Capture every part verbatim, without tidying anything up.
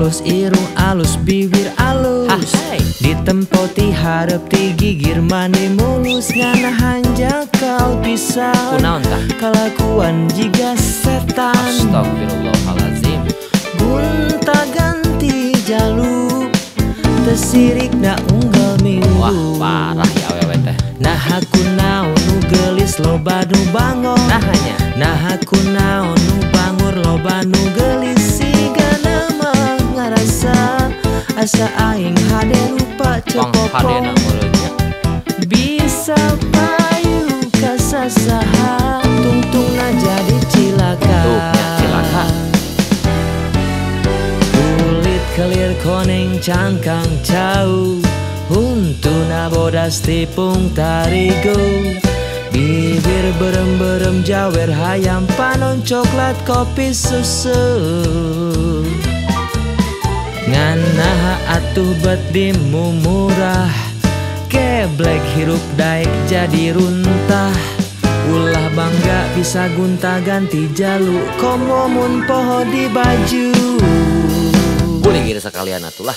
Alus irung alus bibir alus, ditempo ti hareup ti gigir mani mulus. Ngana hanja kau bisa kalakuan jiga setan. Astagfirullahalazim. Gunta ganti jalu tesirik na unggal minggu. Wah parah ya awewe teh. Nah aku naon nu gelis loba nu bangor. Nah hanya Nah aku naon nu bangor loba nu gelis. Sigana mah ngarasa asa aing hade rupa Wang hadena cepopong. mulutnya. Bisa payu ka sasaha tungtungna jadi cilaka. Tuh nya cilaka. Kulit kelir koneng cangkang cau, huntuna bodas tipung tarigo. Bibir berem-berem jawer hayam panon coklat kopi susu. Nganaha atuh bet dimu murah, keblek hirup daek jadi runtah. Ulah bangga bisa gunta ganti jalu, komo mun poho di baju. Boleh kira sekalian atulah.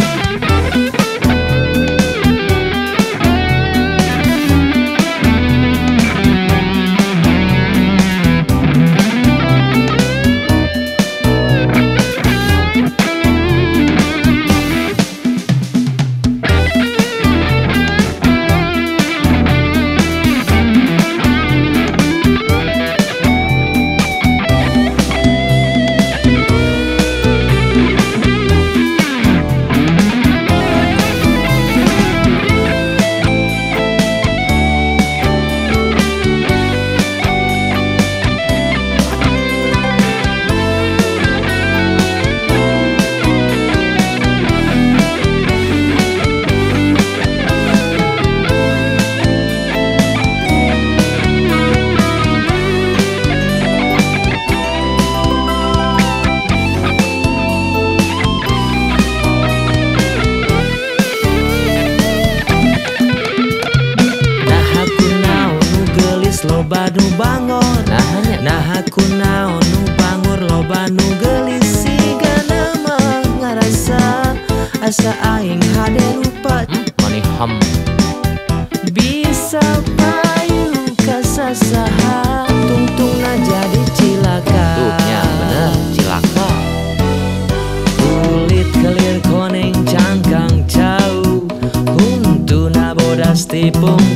Loba nu bangor, Nah hanya nah aku naon nu bangor loba nu gelis. Sigana mah ngarasa asa aing hade rupa hmm, mani ham. Bisa payu ka sasaha tungtungna jadi cilaka. Tuh nya bener cilaka. Kulit kelir koneng cangkang cau, huntuna bodas tipung